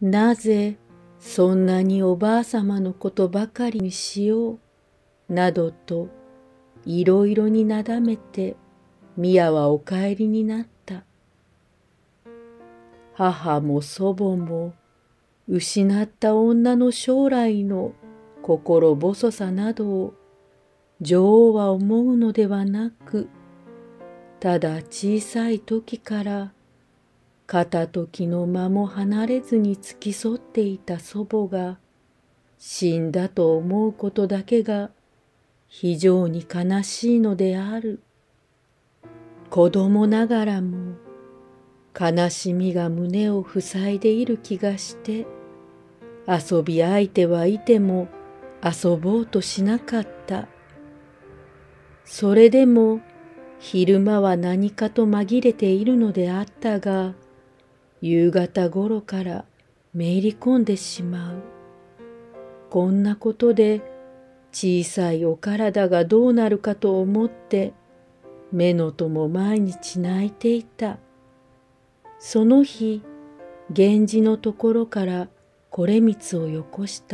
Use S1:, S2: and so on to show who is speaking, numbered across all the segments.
S1: なぜそんなにおばあさまのことばかりにしよう、などといろいろになだめて、宮はお帰りになった。母も祖母も失った女の将来の心細さなどを女王は思うのではなく、ただ小さい時から片時の間も離れずに付き添っていた祖母が死んだと思うことだけが非常に悲しいのである。子供ながらも悲しみが胸を塞いでいる気がして、遊び相手はいても遊ぼうとしなかった。それでも昼間は何かと紛れているのであったが、夕方ごろからめり込んでしまう。こんなことで小さいお体がどうなるかと思って、目のとも毎日泣いていた。その日、源氏のところからこれみつをよこした。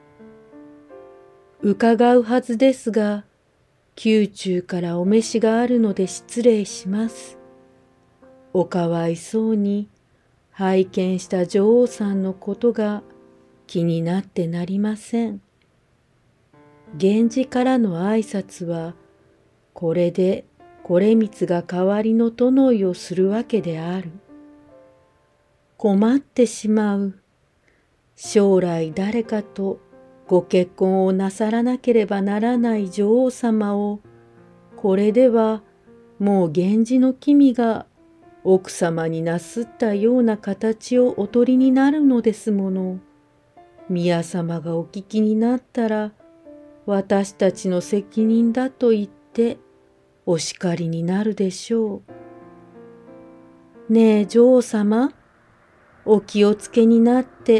S1: 伺うはずですが、宮中からお召しがあるので失礼します。おかわいそうに拝見した女王さんのことが気になってなりません。源氏からの挨拶は、これでこれみつが代わりの殿いをするわけである。困ってしまう。将来誰かとご結婚をなさらなければならない女王様を、これではもう源氏の君が奥様になすったような形をお取りになるのですもの。宮様がお聞きになったら、私たちの責任だと言ってお叱りになるでしょう。ねえ女王様、お気をつけになって、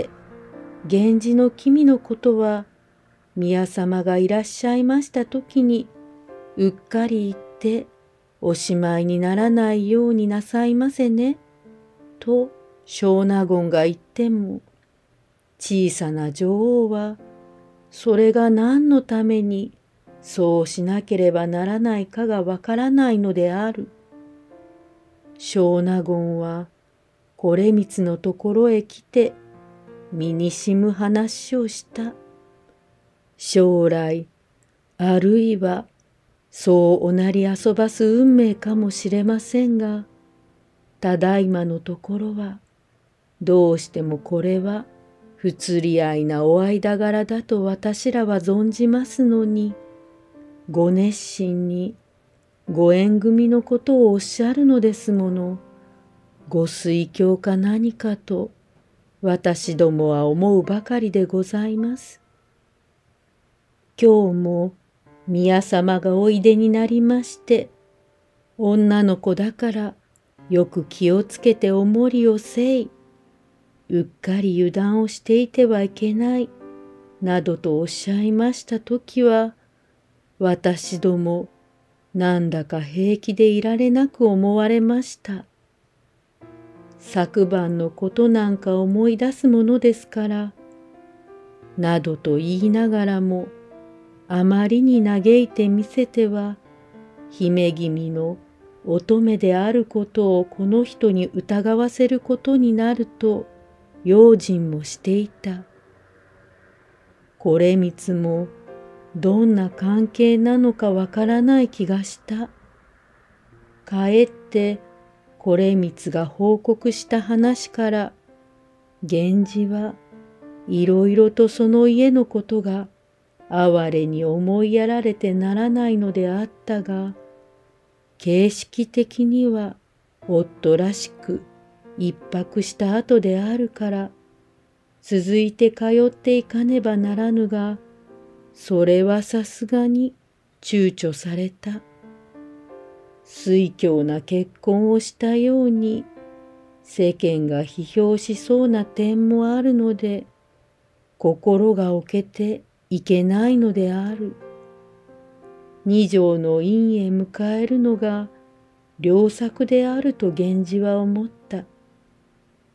S1: 源氏の君のことは宮様がいらっしゃいました時にうっかり言っておしまいにならないようになさいませね、と小納言が言っても、小さな女王はそれが何のためにそうしなければならないかがわからないのである。小納言はこれみつのところへ来て身にしむ話をした。将来、あるいはそうおなり遊ばす運命かもしれませんが、ただいまのところはどうしてもこれは不釣り合いなお間柄だと私らは存じますのに、ご熱心にご縁組のことをおっしゃるのですもの。ご推挙か何かと私どもは思うばかりでございます。今日も宮様がおいでになりまして、女の子だからよく気をつけておもりをせい。うっかり油断をしていてはいけない、などとおっしゃいましたときは、私どもなんだか平気でいられなく思われました。昨晩のことなんか思い出すものですから、などと言いながらも、あまりに嘆いてみせては、姫君の乙女であることをこの人に疑わせることになると、用心もしていた。これみつもどんな関係なのかわからない気がした。かえってこれみつが報告した話から、源氏はいろいろとその家のことが哀れに思いやられてならないのであったが、形式的には夫らしく一泊した後であるから、続いて通っていかねばならぬが、それはさすがに躊躇された。酔狂な結婚をしたように、世間が批評しそうな点もあるので、心が置けていけないのである。二条の院へ迎えるのが良策であると源氏は思った。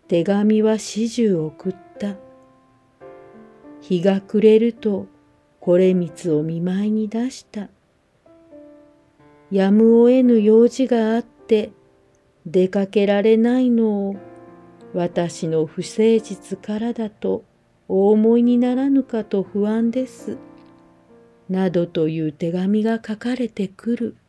S1: 手紙は始終送った。日が暮れるとこれ光を見舞いに出した。やむを得ぬ用事があって出かけられないのを私の不誠実からだとお思いにならぬかと不安です。などという手紙が書かれてくる。